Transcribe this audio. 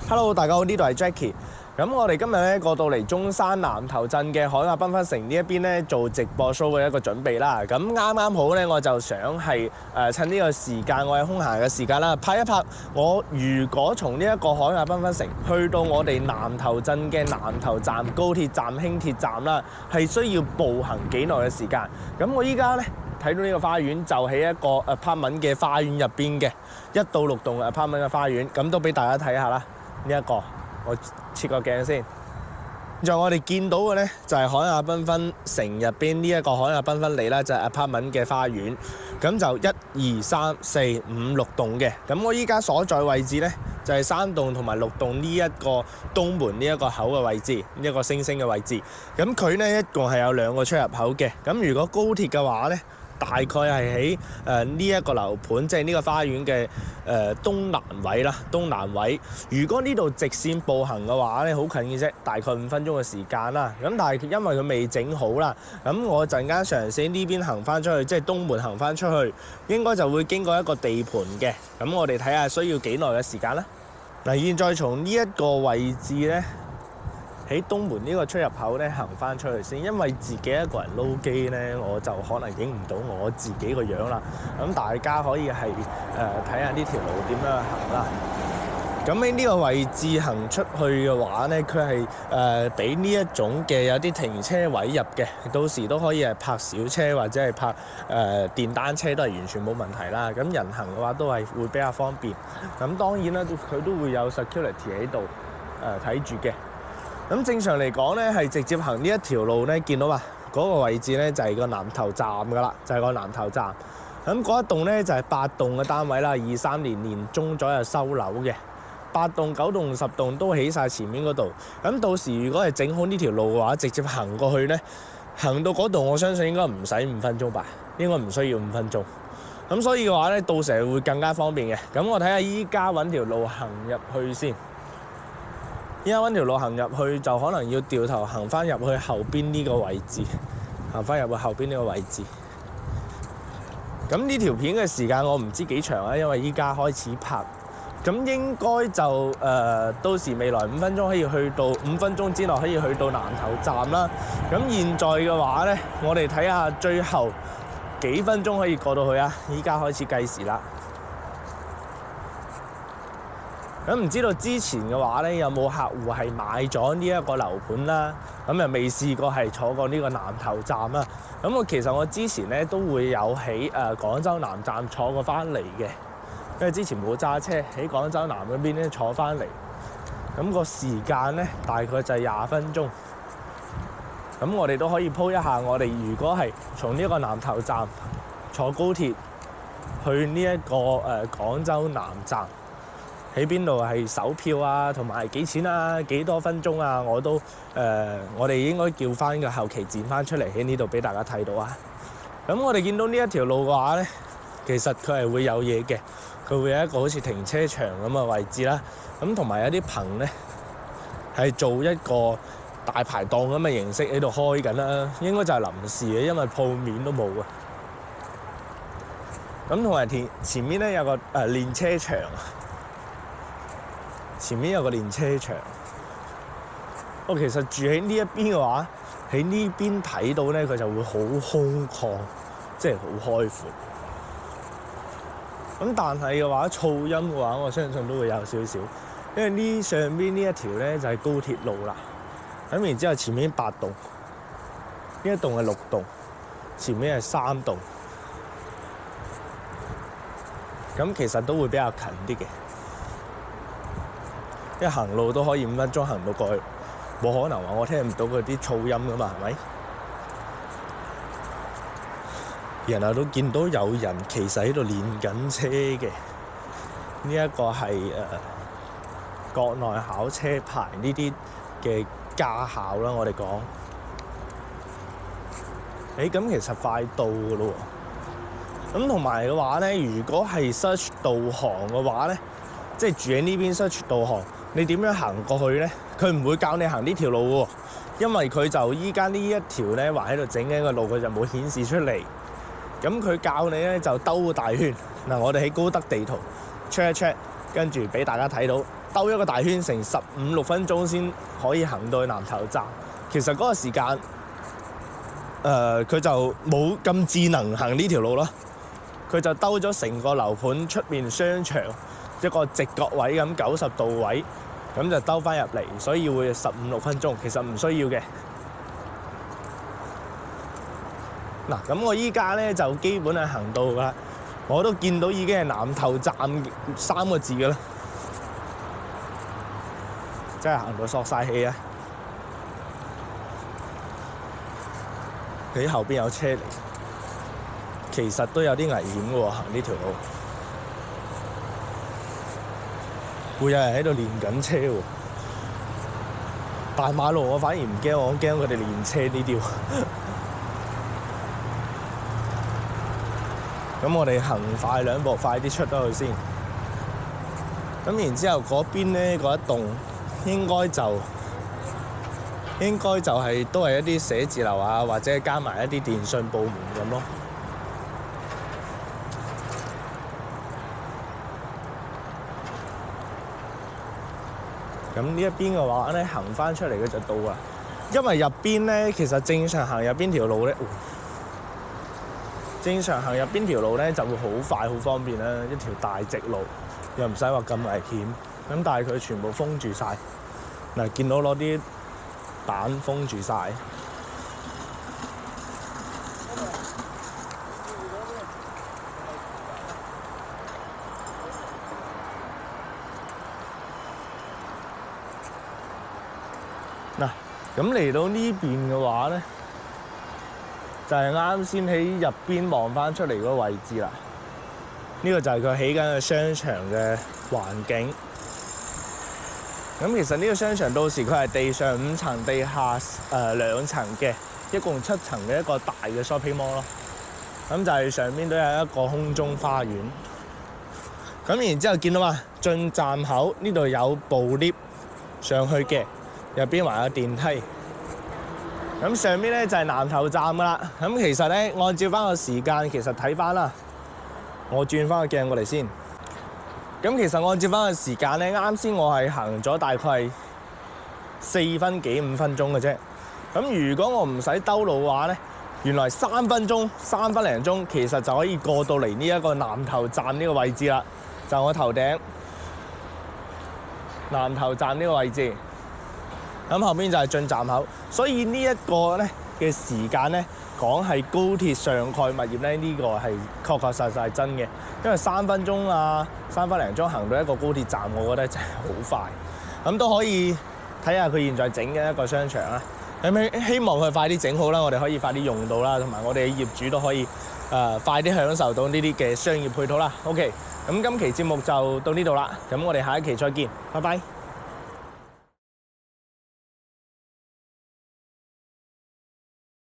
Hello， 大家好，呢度係 Jackie。咁我哋今日咧過到嚟中山南頭鎮嘅海亞繽紛城呢一邊咧做直播 show 嘅一個準備啦。咁啱好咧，我就想係趁呢個時間，我係空閒嘅時間啦，拍一拍我如果從呢一個海亞繽紛城去到我哋南頭鎮嘅南頭站高鐵站、輕鐵站啦，係需要步行幾耐嘅時間。咁我依家咧睇到呢個花園就喺一個 apartment 嘅花園入邊嘅1到6棟 apartment 嘅花園，咁都俾大家睇下啦。呢一個我切個鏡先。現在我哋見到嘅呢，就係海亞繽紛城入邊呢一個海亞繽紛里啦，就係 apartment 嘅花園。咁就1、2、3、4、5、6棟嘅。咁我依家所在位置呢，就係3棟同埋6棟呢一個東門呢一個口嘅位置，呢一個星星嘅位置。咁佢呢，一共係有2個出入口嘅。咁如果高鐵嘅話呢，大概係喺呢一個樓盤，即係呢個花園嘅東南位啦，東南位。如果呢度直線步行嘅話咧，好近嘅啫，大概5分鐘嘅時間啦。咁但係因為佢未整好啦，咁我陣間嘗試呢邊行翻出去，即係東門行翻出去，應該就會經過一個地盤嘅。咁我哋睇下需要幾耐嘅時間啦。嗱，現在從呢一個位置咧，喺東門呢個出入口咧行翻出去先，因為自己一個人撈機咧，我就可能影唔到我自己個樣啦。咁大家可以係睇下呢條路點樣行啦。咁喺呢個位置行出去嘅話咧，佢係俾呢一種嘅有啲停車位入嘅，到時都可以係泊小車或者係泊電單車都係完全冇問題啦。咁人行嘅話都係會比較方便。咁當然啦，佢都會有 security 喺度睇住嘅。咁正常嚟講咧，係直接行呢一條路咧，見到嘛？嗰個位置咧就係個南頭站噶啦，就係個南頭站。咁嗰一棟咧就係8棟嘅單位啦，23年年中左右收樓嘅，8棟、9棟、10棟都起晒前面嗰度。咁到時如果係整好呢條路嘅話，直接行過去咧，行到嗰度，我相信應該唔使5分鐘吧，應該唔需要5分鐘。咁所以嘅話咧，到時會更加方便嘅。咁我睇下依家揾條路行入去先。依家揾條路行入去，就可能要掉頭行翻入去後邊呢個位置，行翻入去後邊呢個位置。咁呢條片嘅時間我唔知幾長啊，因為依家開始拍。咁應該就到時未來5分鐘可以去到5分鐘之內可以去到南頭站啦。咁現在嘅話呢，我哋睇下最後幾分鐘可以過到去啊！依家開始計時啦。咁唔知道之前嘅話咧，有冇客戶係買咗呢一個樓盤啦？咁又未試過係坐過呢個南頭站啦。咁其實我之前咧都會有喺廣州南站坐過翻嚟嘅，因為之前冇揸車喺廣州南嗰邊咧坐翻嚟。咁個時間咧大概就係20分鐘。咁我哋都可以鋪一下，我哋如果係從呢一個南頭站坐高鐵去呢一個廣州南站。喺邊度係售票啊，同埋幾錢啊，幾多分鐘啊，我哋應該叫翻個後期剪翻出嚟喺呢度俾大家睇到啊。咁我哋見到呢一條路嘅話咧，其實佢係會有嘢嘅，佢會有一個好似停車場咁嘅位置啦。咁同埋有啲棚咧係做一個大排檔咁嘅形式喺度開緊啦，應該就係臨時嘅，因為鋪面都冇啊。咁同埋前面咧有個練車場。前面有個練車場，我其實住喺呢一邊嘅話，喺呢邊睇到咧，佢就會好空曠，即係好開闊。咁但係嘅話，噪音嘅話，我相信都會有少少，因為呢上邊呢一條咧就係高鐵路啦。咁然之後前面8棟，呢一棟係6棟，前面係3棟，咁其實都會比較近啲嘅。一行路都可以5分鐘行到過去，冇可能話我聽唔到嗰啲噪音㗎嘛，係咪？然後都見到有人其實喺度練緊車嘅，呢一個係國內考車牌呢啲嘅駕校啦，我哋講。咁其實快到㗎咯喎。咁同埋嘅話咧，如果係 search 導航嘅話咧，即係住喺呢邊 search 導航。你點樣行過去咧？佢唔會教你行呢條路喎，因為佢就依家呢一條咧話喺度整緊個路，佢就冇顯示出嚟。咁佢教你咧就兜個大圈。嗱，我哋喺高德地圖 check 一 check，跟住俾大家睇到兜一個大圈，成15-16分鐘先可以行到去南頭站。其實嗰個時間，佢就冇咁智能行呢條路咯。佢就兜咗成個樓盤出面商場一個直角位咁90度位，咁就兜翻入嚟，所以會15-16分鐘。其實唔需要嘅。嗱，咁我依家咧就基本係行到㗎啦，我都見到已經係南頭站3個字㗎啦，真係行到索晒氣啊！佢後邊有車嚟，其實都有啲危險嘅喎，行呢條路會有人喺度練緊車喎。大馬路我反而唔驚，我驚佢哋練車呢啲喎。咁我哋行快2步，快啲出咗去先。咁然之後嗰邊咧嗰一棟應該就係都係一啲寫字樓啊，或者加埋一啲電信部門咁咯。咁呢一邊嘅話咧，行翻出嚟嘅就到啦。因為入邊咧，其實正常行入邊條路咧。正常行入邊條路咧就會好快好方便啦，一條大直路又唔使話咁危險。咁但係佢全部封住晒，嗱，見到攞啲板封住晒。嗱，咁嚟到呢邊嘅話咧，就係啱先喺入邊望翻出嚟嗰個位置啦。呢個就係佢起緊嘅商場嘅環境。咁其實呢個商場到時佢係地上5層、地下2層嘅，一共7層嘅一個大嘅 shopping mall 咯。咁就係上面都有一個空中花園。咁然之後見到嘛，進站口呢度有部 lift 上去嘅，入邊還有電梯。咁上面咧就係南頭站噶啦。咁其實咧，按照翻個時間，其實睇翻啦，我轉翻個鏡過嚟先。咁其實按照翻個時間咧，啱先我係行咗大概係4分幾5分鐘嘅啫。咁如果我唔使兜路嘅話咧，原來3分鐘、3分零鐘，其實就可以過到嚟呢一個南頭站呢個位置啦。就我頭頂南頭站呢個位置。咁後邊就係進站口，所以呢一個咧嘅時間咧講係高鐵上蓋物業咧，呢個係確確實實係真嘅，因為3分鐘啊3分零鐘行到一個高鐵站，我覺得真係好快。咁都可以睇下佢現在整嘅一個商場啦。咁希望佢快啲整好啦，我哋可以快啲用到啦，同埋我哋嘅業主都可以快啲享受到呢啲嘅商業配套啦。OK，咁今期節目就到呢度啦，咁我哋下一期再見，拜拜。